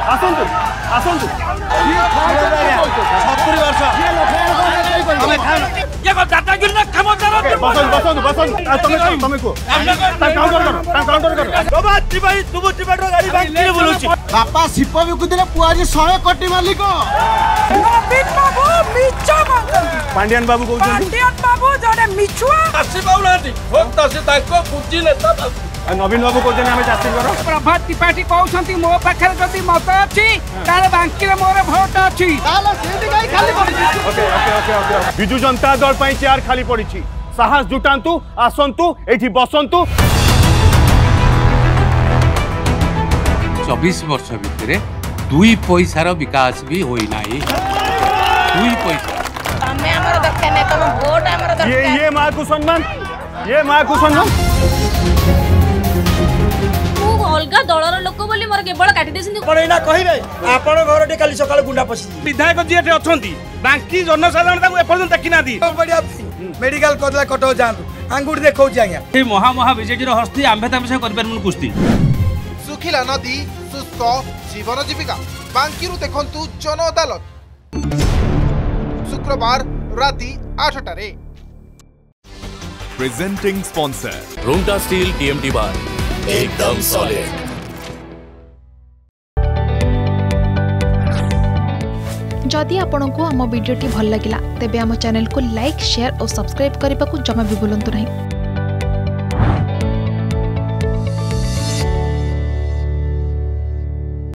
आसंतु आसंतु 70 वर्ष हमें खाना ये को दादागिरी ना खमोदार बसन बसन बसन तमे को काउंटर करो बाबा भाई तुम टिबाटो गाड़ी बाइक के बोलुची बापा सिप बिकुदिले पुआजी 100 कोटी मालिक नवीन बाबू मिच्छा पांड्यान बाबू कहउछन पांड्यान बाबू जड़े मिछुआ आसी बाउलाती भक्त से ताको बुझिले तब नवीन बाबू कहते आम चाषी कर प्रभात त्रिपाठी कहते मो पाखे जदि मत अच्छी बांकी मोर भोट अच्छी विजु जनता दल चेयर खाली पड़ी साहस जुटातु आसतु ये बसतु 24 वर्ष भितर 2 पैसार विकास भी होना 2 पैसा ये माँ को सम्मान ये माँ को सम्मान अलगा दलर लोक बोली मोर केवल काटी देसिन कोइना कहिबे आपण घर टे काली सकाळ गुंडा पसी विधायक जीटे अछंती बाकी जनसाधारण ताको एपर्यंत तकिना दी बढ़िया मेडिकल करला कटो जांतु आंगुडी देखौ छी आज्ञा ए महा बीजेडी रो हस्ती आंबे तामे से करबेन मन कुस्ती सुखिला नदी शुष्क जीवन जीविका बांकीरु देखंतु जन अदालत शुक्रवार राति 8 रे प्रेजेंटिंग स्पॉन्सर रोंटा स्टील टीएमटी बार एकदम सॉलिड। जदि आपंक आम भिडी भल लगा तेब आम चैनल को लाइक शेयर और सब्सक्राइब करने को जमा भी भूलु नहीं।